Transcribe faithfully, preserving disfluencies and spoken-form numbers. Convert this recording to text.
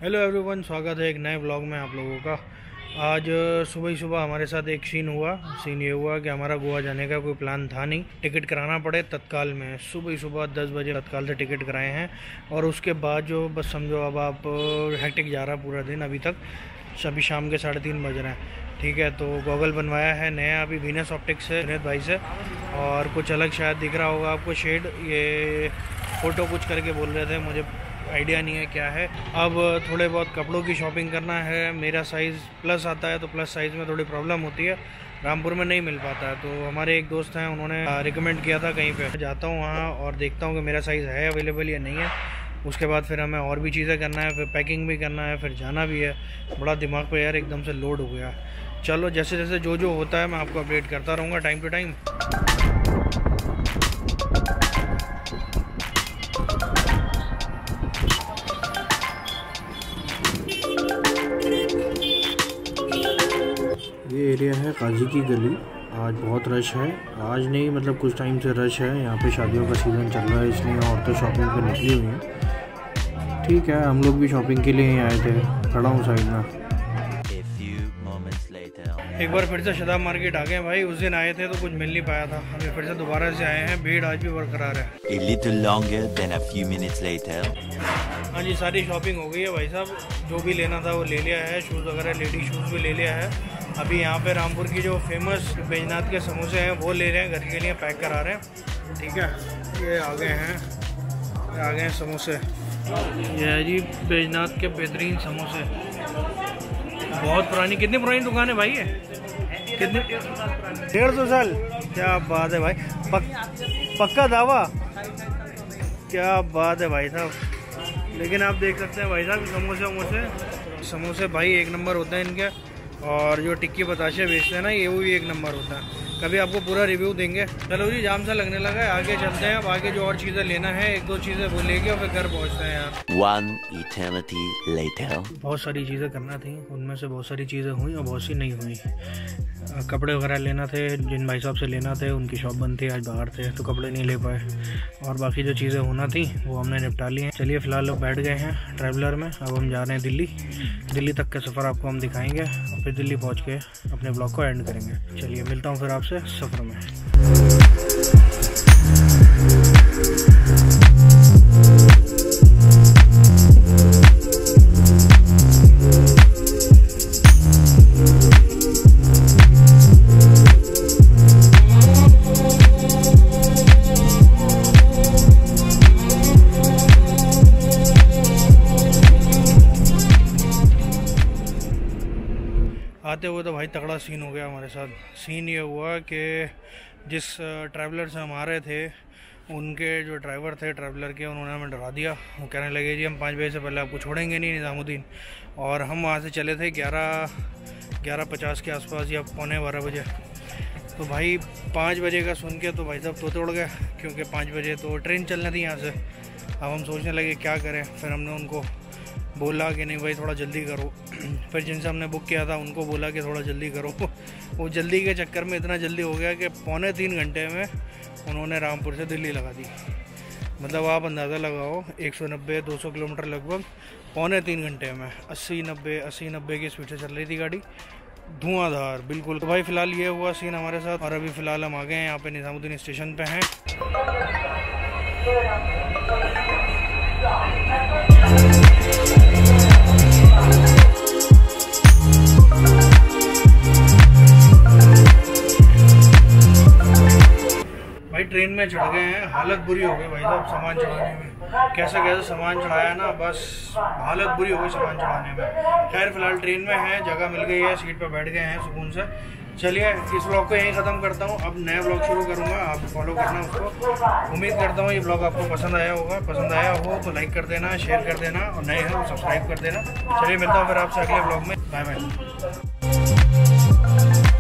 Hello everyone, स्वागत है एक नए ब्लॉग में आप लोगों का। आज सुबह ही सुबह हमारे साथ एक सीन हुआ सीन ये हुआ कि हमारा गोवा जाने का कोई प्लान था नहीं। टिकट कराना पड़े तत्काल में, सुबह ही सुबह दस बजे तत्काल से टिकट कराए हैं। और उसके बाद जो बस समझो अब आप हेक्टिक जा रहा पूरा दिन, अभी तक अभी शाम के साढ़े तीन बज रहे हैं। ठीक है, तो गॉगल बनवाया है नया अभी वीनस ऑप्टिक्स से विनीत भाई से, और कुछ अलग शायद दिख रहा होगा आपको शेड। ये फ़ोटो कुछ करके बोल रहे थे, मुझे आइडिया नहीं है क्या है। अब थोड़े बहुत कपड़ों की शॉपिंग करना है। मेरा साइज़ प्लस आता है तो प्लस साइज़ में थोड़ी प्रॉब्लम होती है, रामपुर में नहीं मिल पाता है। तो हमारे एक दोस्त हैं, उन्होंने रिकमेंड किया था कहीं पे जाता हूँ वहाँ और देखता हूँ कि मेरा साइज़ है अवेलेबल या नहीं है। उसके बाद फिर हमें और भी चीज़ें करना है, फिर पैकिंग भी करना है, फिर जाना भी है। बड़ा दिमाग पे यार एकदम से लोड हो गया। चलो जैसे जैसे जो जो होता है मैं आपको अपडेट करता रहूँगा टाइम टू टाइम। ये एरिया है काजी की गली। आज बहुत रश है, आज नहीं मतलब कुछ टाइम से रश है। यहाँ पे शादियों का सीज़न चल रहा है, इसलिए औरतें शॉपिंग पे निकली हुई हैं। ठीक है, हम लोग भी शॉपिंग के लिए ही आए थे। खड़ा हूँ साइड में। एक बार फिर से शदाब मार्केट आ गए भाई। उस दिन आए थे तो कुछ मिल नहीं पाया था, अभी फिर से दोबारा से आए हैं। भीड़ आज भी बरकरार है। A little longer than a few minutes later. हाँ जी, सारी शॉपिंग हो गई है भाई साहब। जो भी लेना था वो ले लिया है। शूज़ वगैरह, लेडी शूज़ भी ले लिया है। अभी यहाँ पे रामपुर की जो फेमस बैजनाथ के समोसे हैं वो ले रहे हैं, घर के लिए पैक करा रहे हैं। ठीक है, ये आ गए हैं, ये आ गए हैं समोसे। ये है जी बैजनाथ के बेहतरीन समोसे। बहुत पुरानी, कितनी पुरानी दुकान है भाई ये? कितने? डेढ़ सौ साल। क्या बात है भाई, पक, पक्का दावा। क्या बात है भाई साहब। लेकिन आप देख सकते हैं भाई साहब, समोसे वमोसे समोसे भाई एक नंबर होते हैं इनके। और जो टिक्की बताशे बेचते हैं ना, ये वो भी एक नंबर होता है। कभी आपको पूरा रिव्यू देंगे। चलो जी, जाम सा लगने लगा है, आगे चलते हैं। अब आगे जो और चीज़ें लेना है, एक दो चीज़ें वो लेके और फिर घर पहुंचते हैं यार। One eternity later. बहुत सारी चीज़ें करना थी, उनमें से बहुत सारी चीज़ें हुई और बहुत सी नहीं हुई। कपड़े वगैरह लेना थे, जिन भाई साहब से लेना थे उनकी शॉप बंद थी, आज बाहर थे तो कपड़े नहीं ले पाए। और बाकी जो चीज़ें होना थी वो हमने निपटा ली हैं। चलिए फ़िलहाल लोग बैठ गए हैं ट्रैवलर में। अब हम जा रहे हैं दिल्ली। दिल्ली तक का सफ़र आपको हम दिखाएंगे और फिर दिल्ली पहुँच के अपने ब्लॉग को एंड करेंगे। चलिए मिलता हूँ फिर आपसे सफ़र में। आते हुए तो भाई तगड़ा सीन हो गया हमारे साथ। सीन ये हुआ कि जिस ट्रैवलर से हम आ रहे थे, उनके जो ड्राइवर थे ट्रैवलर के, उन्होंने हमें डरा दिया। वो कहने लगे जी हम पाँच बजे से पहले आपको छोड़ेंगे नहीं निज़ामुद्दीन। और हम वहाँ से चले थे ग्यारह ग्यारह पचास के आसपास या पौने बारह बजे। तो भाई पाँच बजे का सुन के तो भाई साहब तोते उड़ गए, क्योंकि पाँच बजे तो ट्रेन चलनी थी यहाँ से। अब हम सोचने लगे क्या करें। फिर हमने उनको बोला कि नहीं भाई थोड़ा जल्दी करो। फिर जिनसे हमने बुक किया था उनको बोला कि थोड़ा जल्दी करो। वो जल्दी के चक्कर में इतना जल्दी हो गया कि पौने तीन घंटे में उन्होंने रामपुर से दिल्ली लगा दी। मतलब आप अंदाज़ा लगाओ, एक सौ नब्बे दो सौ किलोमीटर लगभग पौने तीन घंटे में। अस्सी नब्बे अस्सी नब्बे की स्पीड से चल रही थी गाड़ी, धुआंधार बिल्कुल। तो भाई फ़िलहाल ये हुआ सीन हमारे साथ। और अभी फ़िलहाल हम आ गए हैं यहाँ पे निज़ामुद्दीन स्टेशन पे हैं। भाई ट्रेन में चढ़ गए हैं, हालत बुरी हो गई भाई साहब सामान चढ़ाने में। कैसे कैसे सामान चढ़ाया ना, बस हालत बुरी हो गई सामान चढ़ाने में। खैर फिलहाल ट्रेन में है, जगह मिल गई है, सीट पे बैठ गए हैं सुकून से। चलिए इस ब्लॉग को यहीं ख़त्म करता हूँ। अब नया ब्लॉग शुरू करूँगा, आप फॉलो करना उसको। उम्मीद करता हूँ ये ब्लॉग आपको पसंद आया होगा। पसंद आया हो तो लाइक कर देना, शेयर कर देना, और नए हैं तो सब्सक्राइब कर देना। चलिए मिलता हूँ फिर आपसे अगले ब्लॉग में। Bye bye.